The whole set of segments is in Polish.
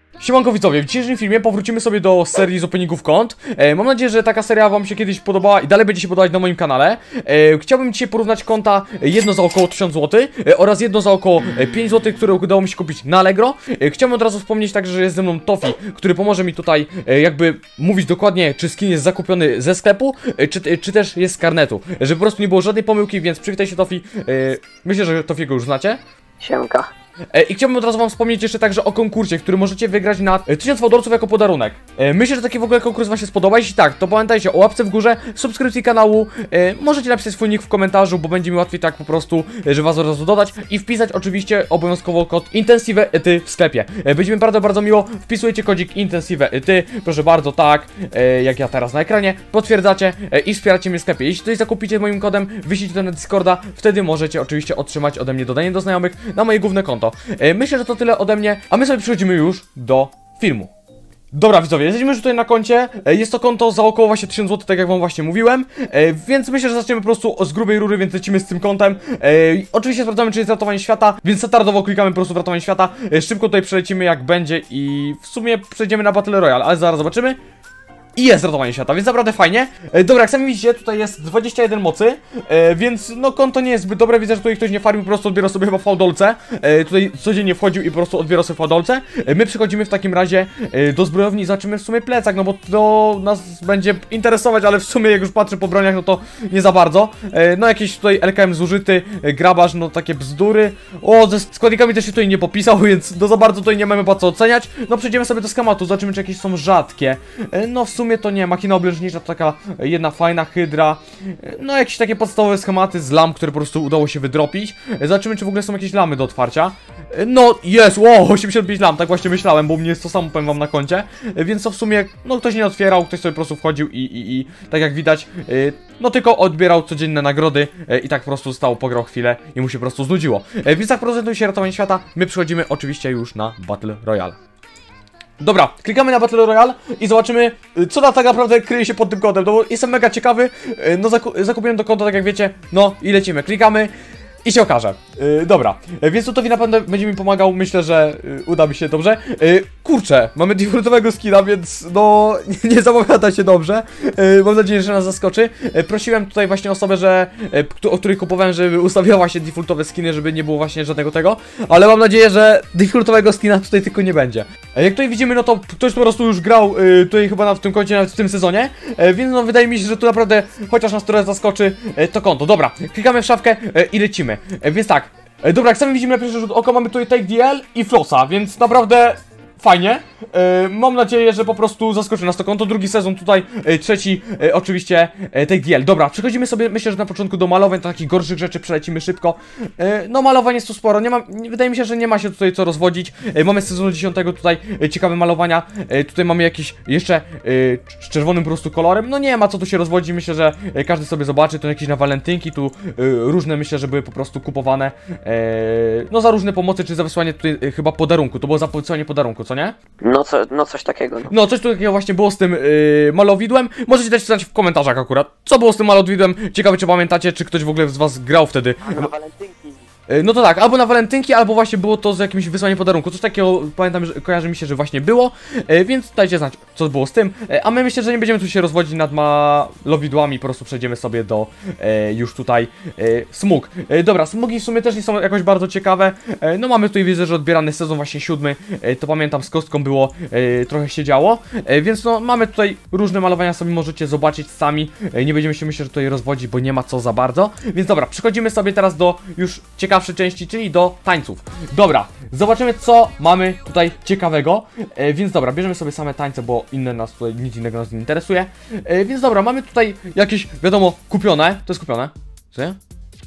Siemanko widzowie, w dzisiejszym filmie powrócimy sobie do serii z openingów kont. Mam nadzieję, że taka seria wam się kiedyś podobała i dalej będzie się podobać na moim kanale. Chciałbym dzisiaj porównać konta, jedno za około 1000 zł oraz jedno za około 5 zł, które udało mi się kupić na Allegro. Chciałbym od razu wspomnieć także, że jest ze mną Tofi, który pomoże mi tutaj jakby mówić dokładnie, czy skin jest zakupiony ze sklepu, czy też jest z karnetu. Żeby po prostu nie było żadnej pomyłki, więc przywitaj się Tofi. Myślę, że Tofiego już znacie. Siemka. I chciałbym od razu wam wspomnieć jeszcze także o konkursie, który możecie wygrać na 1000 fałdolców jako podarunek. Myślę, że taki w ogóle konkurs wam się spodoba. Jeśli tak, to pamiętajcie o łapce w górze, subskrypcji kanału, możecie napisać swój nick w komentarzu, bo będzie mi łatwiej tak po prostu, że was od razu dodać i wpisać oczywiście obowiązkowo kod INTENSIVEETY w sklepie. Będzie mi bardzo miło, wpisujecie kodzik INTENSIVEETY, proszę bardzo, tak, jak ja teraz na ekranie, potwierdzacie i wspieracie mnie w sklepie. Jeśli coś zakupicie moim kodem, wyślijcie to na Discorda, wtedy możecie oczywiście otrzymać ode mnie dodanie do znajomych na moje główne konto. Myślę, że to tyle ode mnie, a my sobie przechodzimy już do filmu. Dobra widzowie, jesteśmy już tutaj na koncie. Jest to konto za około właśnie 1000 zł, tak jak wam właśnie mówiłem. Więc myślę, że zaczniemy po prostu z grubej rury, więc lecimy z tym kontem. Oczywiście sprawdzamy, czy jest ratowanie świata, więc standardowo klikamy po prostu w ratowanie świata. Szybko tutaj przelecimy jak będzie i w sumie przejdziemy na Battle Royale, ale zaraz zobaczymy. I jest ratowanie świata, więc naprawdę fajnie. Dobra, jak sami widzicie, tutaj jest 21 mocy, więc no konto nie jest zbyt dobre. Widzę, że tutaj ktoś nie farmił, po prostu odbiera sobie chyba fałdolce. Tutaj codziennie wchodził i po prostu odbiera sobie fałdolce. My przychodzimy w takim razie do zbrojowni i zobaczymy w sumie plecak, no bo to nas będzie interesować, ale w sumie jak już patrzę po broniach, no to nie za bardzo. No jakiś tutaj LKM zużyty, grabarz, no takie bzdury. O, ze składnikami też się tutaj nie popisał, więc no za bardzo tutaj nie mamy po co oceniać. No przejdziemy sobie do schematu, zobaczymy, czy jakieś są rzadkie. No w sumie to nie, machina oblężnicza to taka jedna fajna hydra. No jakieś takie podstawowe schematy z lam, które po prostu udało się wydropić. Zobaczymy, czy w ogóle są jakieś lamy do otwarcia. No jest, wow, 85 lam, tak właśnie myślałem, bo u mnie jest to samo, powiem wam, na koncie. Więc to w sumie, no ktoś nie otwierał, ktoś sobie po prostu wchodził i tak jak widać, no tylko odbierał codzienne nagrody i tak po prostu stał, pograł chwilę i mu się po prostu znudziło. Więc tak prezentuje się ratowanie świata, my przechodzimy oczywiście już na Battle Royale. Dobra, klikamy na Battle Royale i zobaczymy, co tak naprawdę kryje się pod tym kodem, no bo jestem mega ciekawy, no zakupiłem to konto, tak jak wiecie, no i lecimy, klikamy i się okaże. Dobra, więc Tofi na pewno będzie mi pomagał, myślę, że uda mi się dobrze. Kurczę, mamy defaultowego skina, więc no nie zapowiada się dobrze. Mam nadzieję, że nas zaskoczy. Prosiłem tutaj właśnie osobę, o której kupowałem, żeby ustawiała właśnie defaultowe skiny, żeby nie było właśnie żadnego tego. Ale mam nadzieję, że defaultowego skina tutaj tylko nie będzie. Jak tutaj widzimy, no to ktoś po prostu już grał tutaj chyba w tym koncie, nawet w tym sezonie. Więc no wydaje mi się, że tu naprawdę, chociaż nas trochę zaskoczy, to konto. Dobra, klikamy w szafkę i lecimy. Więc tak, dobra, jak sami widzimy na pierwszy rzut oka, mamy tutaj Take DL i Flossa, więc naprawdę fajnie. Mam nadzieję, że po prostu zaskoczy nas to konto. Drugi sezon tutaj, trzeci oczywiście Take DL. Dobra, przechodzimy sobie, myślę, że na początku do malowań, takich gorszych rzeczy przelecimy szybko. No malowań jest tu sporo, wydaje mi się, że nie ma się tutaj co rozwodzić. Mamy z sezonu 10 tutaj ciekawe malowania. Tutaj mamy jakieś jeszcze z czerwonym po prostu kolorem. No nie ma co tu się rozwodzić, myślę, że każdy sobie zobaczy. To jakieś na walentynki, tu różne, myślę, że były po prostu kupowane. No za różne pomocy, czy za wysłanie tutaj chyba podarunku. To było za wysłanie podarunku, co nie? No coś takiego. No coś tu takiego właśnie było z tym malowidłem. Możecie też pisać w komentarzach akurat, co było z tym malowidłem. Ciekawe, czy pamiętacie, czy ktoś w ogóle z was grał wtedy. Na walentynki. No to tak, albo na walentynki, albo właśnie było to z jakimś wysłaniem podarunku. Coś takiego, pamiętam, że kojarzy mi się, że właśnie było. Więc dajcie znać, co było z tym. A my myślę, że nie będziemy tu się rozwodzić nad malowidłami. Po prostu przejdziemy sobie do już tutaj smug. Dobra, smugi w sumie też nie są jakoś bardzo ciekawe. No mamy tutaj, widzę, że odbierany sezon właśnie 7. To pamiętam, z kostką było, trochę się działo. Więc no mamy tutaj różne malowania, sobie możecie zobaczyć sami. Nie będziemy się, myślę, że tutaj rozwodzić, bo nie ma co za bardzo. Więc dobra, przechodzimy sobie teraz do już ciekawszej części, czyli do tańców. Dobra, zobaczymy, co mamy tutaj ciekawego. Więc dobra, bierzemy sobie same tańce, bo inne nas tutaj, nic innego nas nie interesuje. Więc dobra, mamy tutaj jakieś, wiadomo, kupione. To jest kupione? Co nie?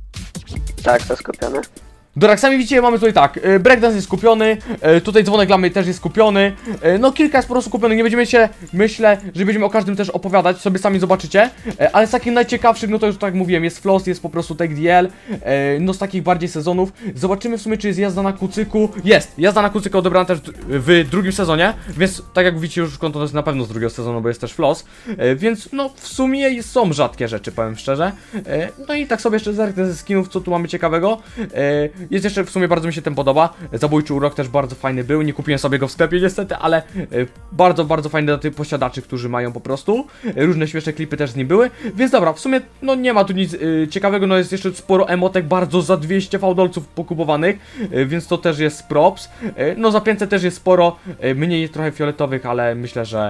Tak, to jest kupione. Dobra, jak sami widzicie, mamy tutaj tak, breakdance jest kupiony, tutaj dzwonek dla mnie też jest kupiony, no kilka jest po prostu kupionych, nie będziemy się, myślę, że będziemy o każdym też opowiadać, sobie sami zobaczycie, ale z takich najciekawszych, no to już tak jak mówiłem, jest Floss, jest po prostu Take DL, no z takich bardziej sezonów, zobaczymy w sumie, czy jest jazda na kucyku, jest, jazda na kucyku odebrana też w drugim sezonie, więc tak jak widzicie już konto to jest na pewno z drugiego sezonu, bo jest też Floss, więc no w sumie są rzadkie rzeczy, powiem szczerze, no i tak sobie jeszcze zerknę ze skinów, co tu mamy ciekawego. jest jeszcze, w sumie bardzo mi się ten podoba. Zabójczy urok też bardzo fajny był, nie kupiłem sobie go w sklepie niestety, ale bardzo, bardzo fajny dla tych posiadaczy, którzy mają po prostu. Różne śmieszne klipy też z nim były, więc dobra, w sumie no nie ma tu nic ciekawego, no jest jeszcze sporo emotek, bardzo za 200 fałdolców pokupowanych, więc to też jest props. No za 500 też jest sporo, mniej jest trochę fioletowych, ale myślę, że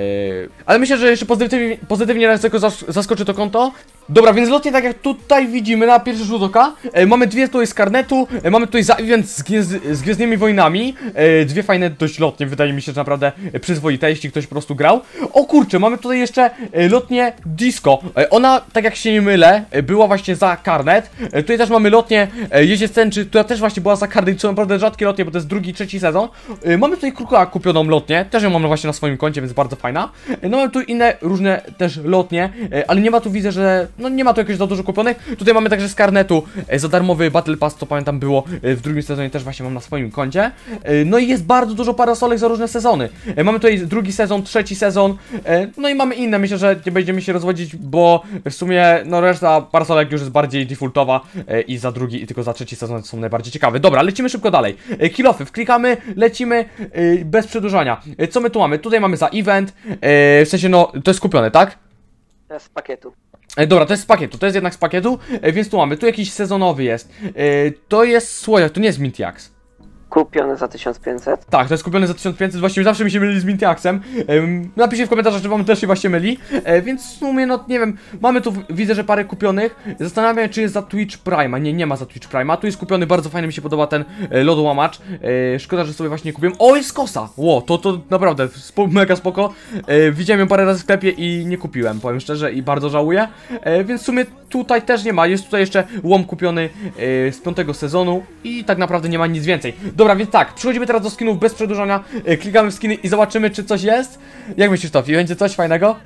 jeszcze pozytywnie nas tylko zaskoczy to konto. Dobra, więc lotnie tak jak tutaj widzimy na pierwszy rzut oka, mamy dwie tutaj z karnetu, mamy tutaj za event z Gwiezdnymi Wojnami, dwie fajne dość lotnie, wydaje mi się, że naprawdę przyzwoite, jeśli ktoś po prostu grał. O kurczę, mamy tutaj jeszcze lotnię Disco, ona, tak jak się nie mylę, była właśnie za karnet. Tutaj też mamy lotnię Jeździec Tęczy, która też właśnie była za karnet, co naprawdę rzadkie lotnie, bo to jest drugi, trzeci sezon. Mamy tutaj Kruka kupioną lotnię, też ją mam właśnie na swoim koncie, więc bardzo fajna. No mamy tu inne różne też lotnie, ale nie ma tu, widzę, że no nie ma tu jakoś za dużo kupionych. Tutaj mamy także z karnetu za darmowy Battle Pass, co pamiętam było w drugim sezonie, też właśnie mam na swoim koncie. No i jest bardzo dużo parasolek za różne sezony. Mamy tutaj drugi sezon, trzeci sezon, no i mamy inne, myślę, że nie będziemy się rozwodzić, bo w sumie no reszta parasolek już jest bardziej defaultowa i za drugi i tylko za trzeci sezon są najbardziej ciekawe. Dobra, lecimy szybko dalej. Kill-offy, wklikamy, lecimy bez przedłużania. Co my tu mamy? Tutaj mamy za event, w sensie no to jest kupione, tak? To jest z pakietu. Dobra, to jest z pakietu, to jest jednak z pakietu, więc tu mamy, tu jakiś sezonowy jest. To jest słodziak, to nie jest Mintiax. Kupiony za 1500. Tak, to jest kupiony za 1500, właśnie zawsze mi się myli z Mintiaxem. Napiszcie w komentarzach, czy wam też się właśnie myli. Więc w sumie, no nie wiem, mamy tu, widzę, że parę kupionych. Zastanawiam się, czy jest za Twitch Prime. Nie, nie ma za Twitch Prime. Tu jest kupiony, bardzo fajny mi się podoba ten lodołamacz. Szkoda, że sobie właśnie kupiłem. O, jest kosa! Ło, to naprawdę mega spoko. Widziałem ją parę razy w sklepie i nie kupiłem, powiem szczerze, i bardzo żałuję. Więc w sumie tutaj też nie ma. Jest tutaj jeszcze łom kupiony z 5. sezonu i tak naprawdę nie ma nic więcej. Dobra, więc tak, przechodzimy teraz do skinów bez przedłużania, klikamy w skiny i zobaczymy, czy coś jest. Jak myślisz, Tofi, będzie coś fajnego?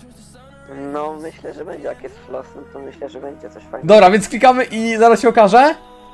No myślę, że będzie, jak jest floss, no to myślę, że będzie coś fajnego. Dobra, więc klikamy i zaraz się okaże.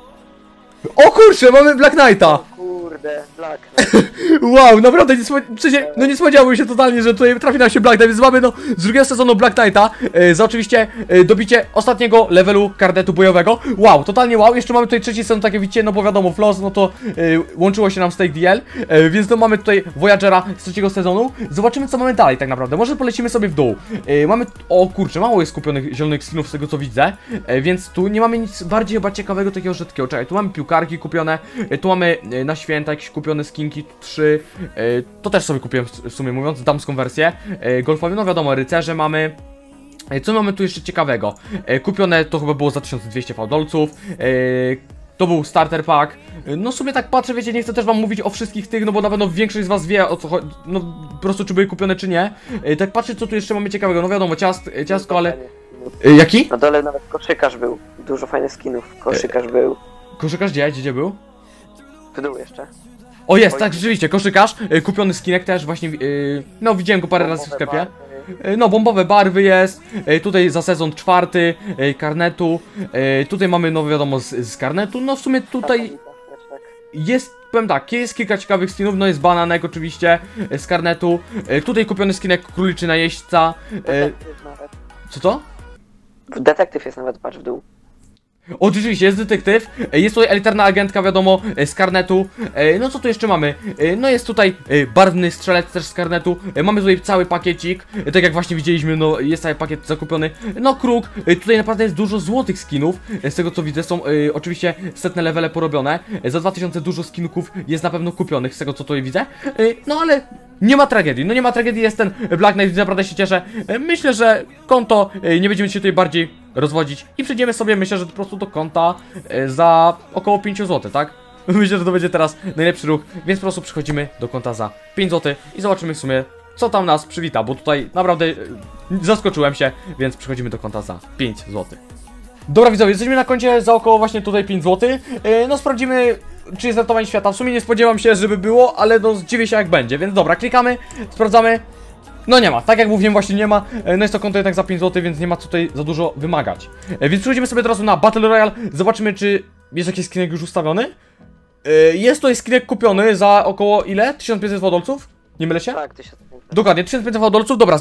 O kurczę, mamy Black Knighta! Kurde, Black. Wow, naprawdę nie spodziewałem się totalnie, że tutaj trafi nam się Black Knight, więc mamy no z drugiego sezonu Black Knighta za oczywiście dobicie ostatniego levelu karnetu bojowego. Wow, totalnie wow, jeszcze mamy tutaj trzeci sezon, tak jak widzicie, no bo wiadomo, Floss, no to łączyło się nam z Stake DL, więc no mamy tutaj Voyagera z trzeciego sezonu. Zobaczymy, co mamy dalej tak naprawdę, może polecimy sobie w dół. Mamy, o kurczę, mało jest kupionych zielonych skinów z tego co widzę, więc tu nie mamy nic bardziej chyba ciekawego takiego rzadkiego. Czekaj, tu mamy piłkarki kupione, tu mamy na święta jakieś kupione skinki, 3, to też sobie kupiłem w sumie mówiąc, damską wersję golfową, no wiadomo, rycerze mamy. Co mamy tu jeszcze ciekawego? Kupione to chyba było za 1200 fałdolców. To był starter pack. No w sumie tak patrzę, wiecie, nie chcę też wam mówić o wszystkich tych, no bo na pewno większość z was wie o co chodzi, no po prostu czy były kupione czy nie. Tak patrzę, co tu jeszcze mamy ciekawego, no wiadomo, ciastko, ale... Jaki? Na dole nawet koszykarz był, dużo fajnych skinów, koszykarz był. Koszykarz gdzie był? W dół jeszcze. O jest, tak, rzeczywiście, koszykarz, kupiony skinek też właśnie, no widziałem go parę razy w sklepie. No, bombowe barwy jest, tutaj za sezon 4, karnetu, tutaj mamy, no wiadomo, z karnetu, no w sumie tutaj jest, powiem tak, jest kilka ciekawych skinów, no jest bananek oczywiście, z karnetu, tutaj kupiony skinek króliczy najeźdźca, co to? Detektyw jest nawet, patrz w dół. Oczywiście, jest detektyw, jest tutaj elitarna agentka, wiadomo, z karnetu. No co tu jeszcze mamy? No jest tutaj barwny strzelec też z karnetu. Mamy tutaj cały pakiecik, tak jak właśnie widzieliśmy, no jest cały pakiet zakupiony. No kruk, tutaj naprawdę jest dużo złotych skinów, z tego co widzę, są oczywiście setne levele porobione. Za 2000 dużo skinków jest na pewno kupionych, z tego co tutaj widzę. No ale nie ma tragedii, no nie ma tragedii, jest ten Black Knight, naprawdę się cieszę. Myślę, że konto nie będziemy się tutaj bardziej rozwodzić i przejdziemy sobie, myślę, że po prostu do konta za około 5 zł, tak? Myślę, że to będzie teraz najlepszy ruch, więc po prostu przechodzimy do konta za 5 zł i zobaczymy w sumie, co tam nas przywita, bo tutaj naprawdę zaskoczyłem się, więc przechodzimy do konta za 5 zł. Dobra widzowie, jesteśmy na koncie za około właśnie tutaj 5 zł. No sprawdzimy, czy jest ratowanie świata. W sumie nie spodziewam się, żeby było, ale no zdziwię się jak będzie, więc dobra, klikamy, sprawdzamy. No nie ma, tak jak mówiłem właśnie nie ma. No jest to konto jednak za 5 zł, więc nie ma tutaj za dużo wymagać. Więc przechodzimy sobie teraz na Battle Royale. Zobaczymy, czy jest jakiś skinek już ustawiony. Jest tutaj skinek kupiony za około ile? 1500 fałdolców? Nie mylę się? Tak, 1500. Dokładnie, 1500 fałdolców, dobra.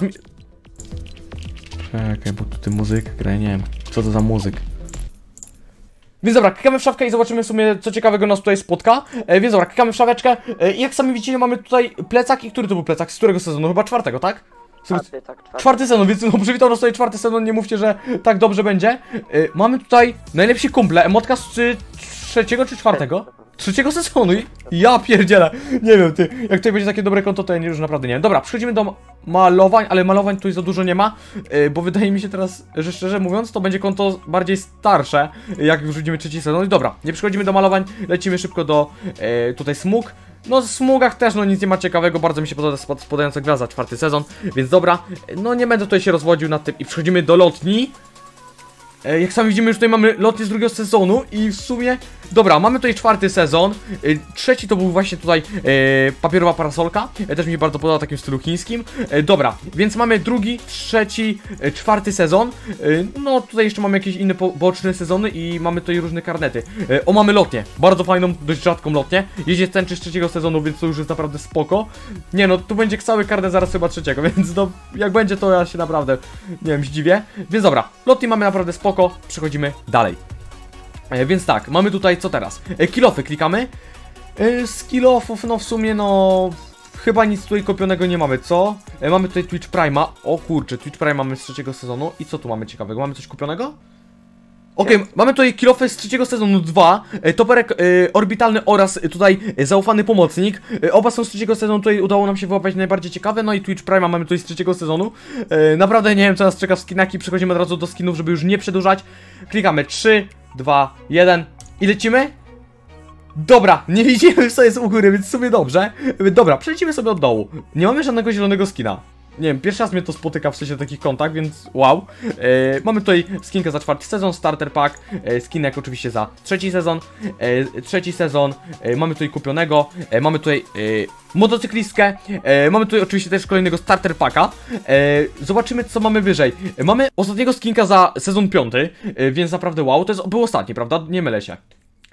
Czekaj, bo tutaj muzyk gra, nie wiem, co to za muzyk. Więc dobra, klikamy w szafkę i zobaczymy w sumie, co ciekawego nas tutaj spotka. Więc dobra, klikamy w szafeczkę. I jak sami widzicie, mamy tutaj plecak. I który to był plecak? Z którego sezonu? Chyba czwartego, tak? Czwarty, tak, Czwarty sezon, więc no, przywitał nas tutaj czwarty sezon, nie mówcie, że tak dobrze będzie. Mamy tutaj najlepsi kumple, emotka z trzeciego czy czwartego? Trzeciego sezonu i ja pierdzielę. Nie wiem, ty, jak tutaj będzie takie dobre konto, to ja już naprawdę nie wiem. Dobra, przechodzimy do malowań, ale malowań tutaj za dużo nie ma, bo wydaje mi się teraz, że szczerze mówiąc, to będzie konto bardziej starsze, jak już widzimy trzeci sezon. I dobra, nie przechodzimy do malowań, lecimy szybko do tutaj smug. No w smugach też no nic nie ma ciekawego, bardzo mi się podoba spadająca gwiazda, czwarty sezon, więc dobra, no nie będę tutaj się rozwodził nad tym i przechodzimy do lotni. Jak sami widzimy, już tutaj mamy lotnię z drugiego sezonu i w sumie, dobra, mamy tutaj czwarty sezon, trzeci to był właśnie tutaj papierowa parasolka, też mi się bardzo podoba w takim stylu chińskim. Dobra, więc mamy drugi, trzeci, czwarty sezon, no tutaj jeszcze mamy jakieś inne boczne sezony i mamy tutaj różne karnety. O, mamy lotnię, bardzo fajną, dość rzadką lotnię, jeździ tęczy z trzeciego sezonu, więc to już jest naprawdę spoko. Nie no, tu będzie cały karnet zaraz chyba trzeciego, więc no, jak będzie to ja się naprawdę, nie wiem, zdziwię. Więc dobra, lotnię mamy naprawdę spoko. Przechodzimy dalej. Więc tak, mamy tutaj co teraz? Kill-offy klikamy. Z kill-offów, no w sumie no chyba nic tutaj kopionego nie mamy, co? Mamy tutaj Twitch Prime'a. O kurczę, Twitch Prime mamy z trzeciego sezonu. I co tu mamy ciekawego? Mamy coś kupionego? Okej, mamy tutaj kill-offy z trzeciego sezonu 2, toperek orbitalny oraz tutaj zaufany pomocnik. Oba są z trzeciego sezonu, tutaj udało nam się wyłapać najbardziej ciekawe, no i Twitch Prime mamy tutaj z trzeciego sezonu. Naprawdę nie wiem, co nas czeka w skinach i przechodzimy od razu do skinów, żeby już nie przedłużać. Klikamy 3, 2, 1 i lecimy. Dobra, nie widzimy co jest u góry, więc sobie dobrze. Dobra, przelecimy sobie od dołu. Nie mamy żadnego zielonego skina. Nie wiem, pierwszy raz mnie to spotyka w sensie takich kontach, więc wow. Mamy tutaj skinkę za czwarty sezon, starter pack, skinek oczywiście za trzeci sezon, mamy tutaj kupionego, mamy tutaj motocyklistkę, mamy tutaj oczywiście też kolejnego starter packa. Zobaczymy co mamy wyżej. Mamy ostatniego skinka za sezon 5, więc naprawdę wow, to był ostatni, prawda? Nie mylę się.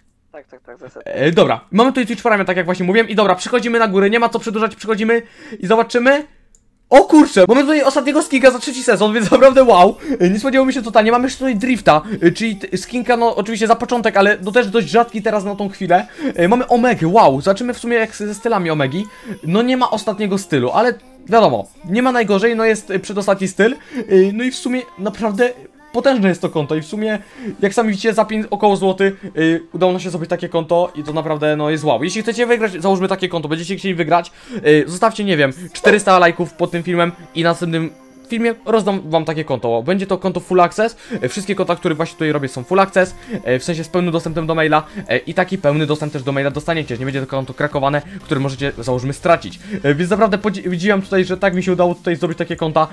Tak, zasadnie. Dobra, mamy tutaj Twitch Prime, tak jak właśnie mówiłem i dobra, przychodzimy na górę, nie ma co przedłużać, przychodzimy i zobaczymy. O kurczę, mamy tutaj ostatniego skinka za trzeci sezon, więc naprawdę wow. Nie spodziewało mi się totalnie, mamy jeszcze tutaj drifta, czyli skinka, no oczywiście za początek, ale no też dość rzadki teraz na tą chwilę. Mamy Omegę, wow, zobaczymy w sumie jak ze stylami Omegi. No nie ma ostatniego stylu, ale wiadomo, nie ma najgorzej, no jest przedostatni styl. No i w sumie naprawdę potężne jest to konto i w sumie, jak sami widzicie, za 5 około złoty udało nam się zrobić takie konto i to naprawdę, no, jest wow. Jeśli chcecie wygrać, załóżmy takie konto, będziecie chcieli wygrać, zostawcie, nie wiem, 400 lajków pod tym filmem i następnym filmie rozdam wam takie konto. Będzie to konto full access. Wszystkie konta, które właśnie tutaj robię, są full access, w sensie z pełnym dostępem do maila i taki pełny dostęp też do maila dostaniecie. Nie będzie to konto krakowane, które możecie, załóżmy, stracić. Więc naprawdę podziwiam tutaj, że tak mi się udało tutaj zrobić takie konta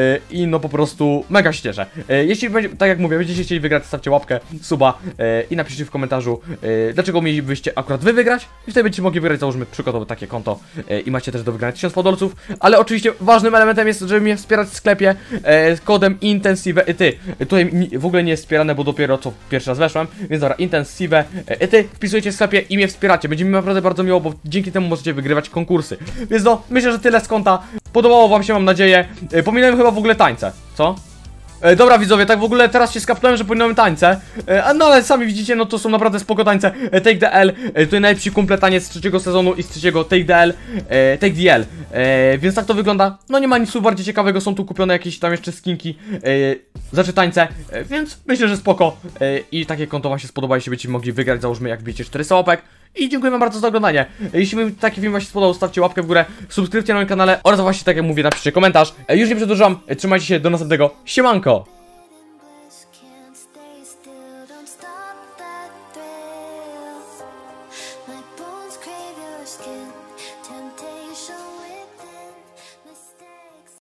i no po prostu mega się cieszę. Jeśli będzie, tak jak mówię, będziecie chcieli wygrać, stawcie łapkę, suba i napiszcie w komentarzu, dlaczego mielibyście akurat wy wygrać i wtedy będziecie mogli wygrać, załóżmy, przykładowo takie konto i macie też do wygrania 1000 fodolców, ale oczywiście ważnym elementem jest, żeby mnie wspierać w sklepie kodem Intensive. Tutaj w ogóle nie jest wspierane, bo dopiero co pierwszy raz weszłem, więc dobra, Intensive. Wpisujecie w sklepie i mnie wspieracie. Będzie mi naprawdę bardzo miło, bo dzięki temu możecie wygrywać konkursy. Więc no, myślę, że tyle z konta. Podobało wam się, mam nadzieję. Pominąłem chyba w ogóle tańce. Co? Dobra widzowie, tak w ogóle teraz się skapnąłem, że pominąłem tańce. No ale sami widzicie, no to są naprawdę spoko tańce. Take the L, tutaj najlepsi kumple taniec z trzeciego sezonu i z trzeciego Take the L, Take the L. Więc tak to wygląda. No nie ma nic tu bardziej ciekawego, są tu kupione jakieś tam jeszcze skinki, znaczy tańce, więc myślę, że spoko. I takie konto wam się spodoba, jeśli będziecie mogli wygrać, załóżmy jak bijecie 400 łapek. I dziękuję wam bardzo za oglądanie. Jeśli wam taki film wam się spodobał, stawcie łapkę w górę, subskrypcję na moim kanale oraz właśnie tak jak mówię, napiszcie komentarz. Już nie przedłużam, trzymajcie się, do następnego, siemanko!